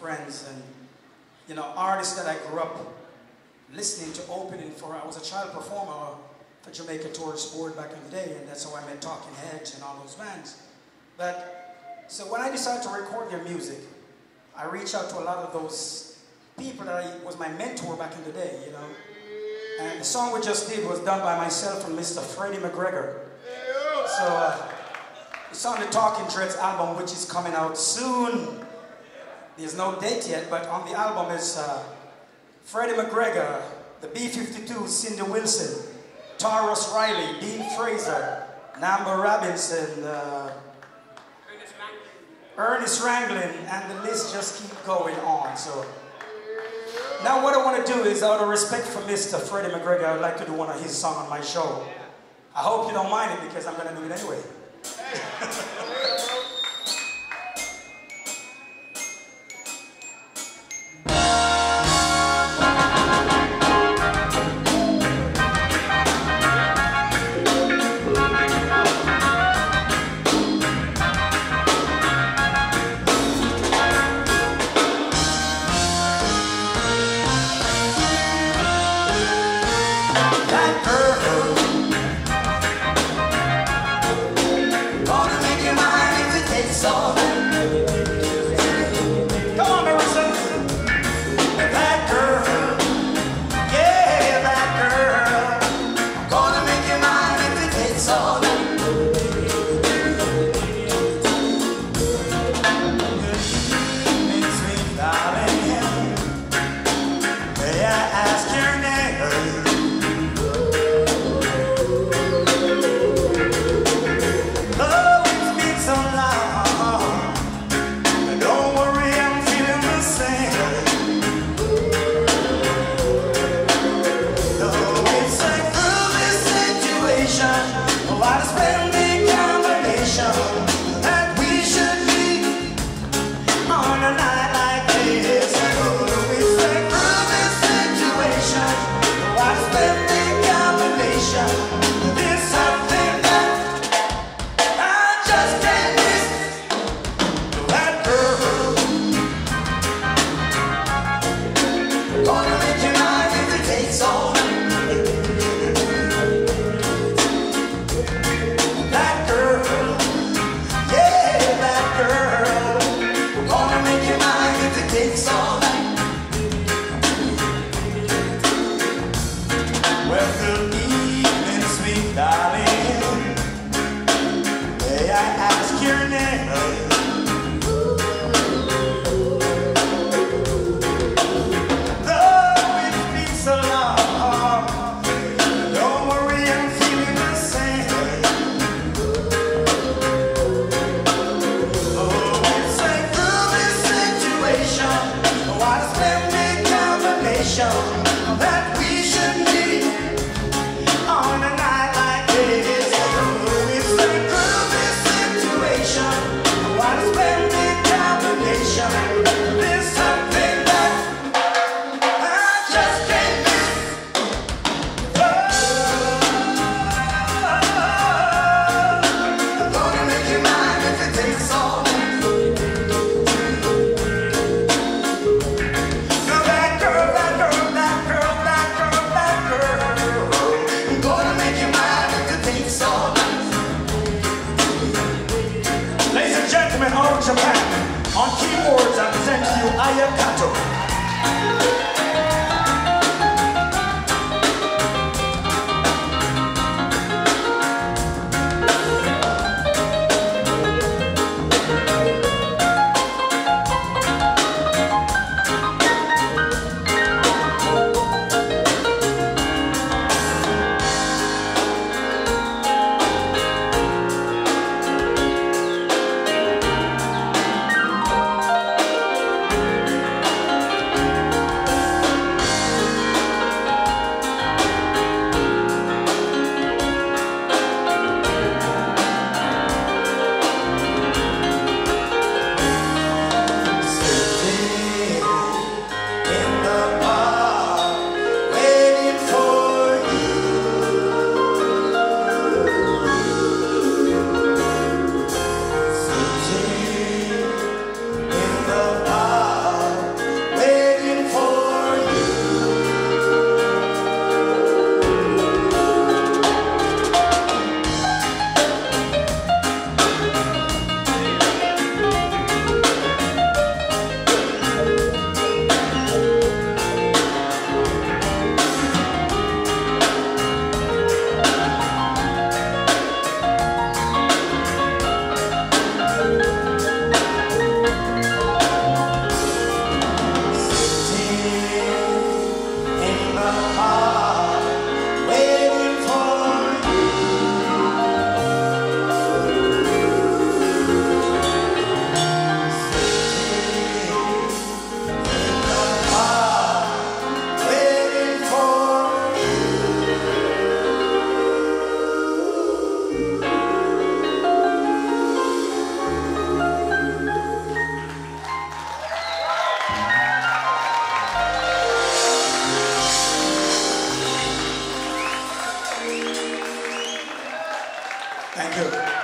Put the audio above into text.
friends and, you know, artists that I grew up listening to opening for. I was a child performer for Jamaica Tourist Board back in the day, and that's how I met Talking Heads and all those bands. But, so when I decided to record their music, I reached out to a lot of those people that was my mentor back in the day, you know. And the song we just did was done by myself and Mr. Freddie McGregor. So it's on the Talking Dreads album, which is coming out soon. There's no date yet, but on the album is Freddie McGregor, the B-52, Cindy Wilson, Taurus Riley, Dean Fraser, Namba Robinson, Ernest Ranglin, and the list just keep going on. So now what I want to do is, out of respect for Mr. Freddie McGregor, I would like to do one of his songs on my show. I hope you don't mind it because I'm going to do it anyway. Make you mine. Thank you.